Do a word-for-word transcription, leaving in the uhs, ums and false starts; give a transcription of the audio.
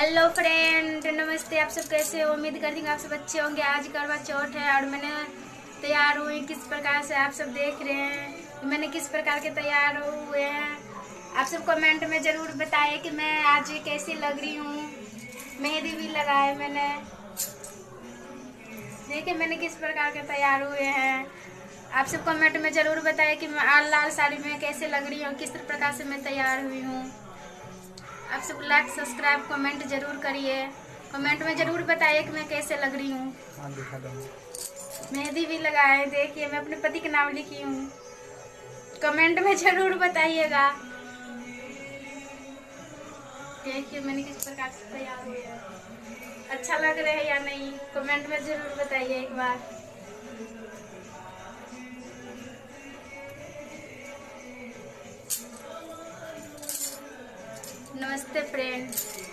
Hello friend, नमस्ते। आप सब कैसे हो? उम्मीद करती हूँ आप सब अच्छे होंगे। आज करवा चौथ है और मैंने तैयार हुई किस प्रकार से आप सब देख रहे हैं। मैंने किस प्रकार के तैयार हुए हैं आप सब कमेंट में ज़रूर बताइए कि मैं आज कैसी लग रही हूँ। मेहंदी भी लगाए मैंने, देखिए मैंने किस प्रकार के तैयार हुए हैं। आप सब कमेंट में ज़रूर बताइए कि मैं लाल साड़ी में कैसे लग रही हूँ, किस प्रकार से मैं तैयार हुई हूँ। आप सब लाइक सब्सक्राइब कमेंट जरूर करिए। कमेंट में जरूर बताइए कि मैं कैसे लग रही हूँ। मेहंदी भी लगाए, देखिए मैं अपने पति का नाम लिखी हूँ। कमेंट में जरूर बताइएगा देखिए मैंने किस प्रकार से तैयार हुई है। अच्छा लग रहा है या नहीं, कमेंट में जरूर बताइए एक बार। नमस्ते फ्रेंड।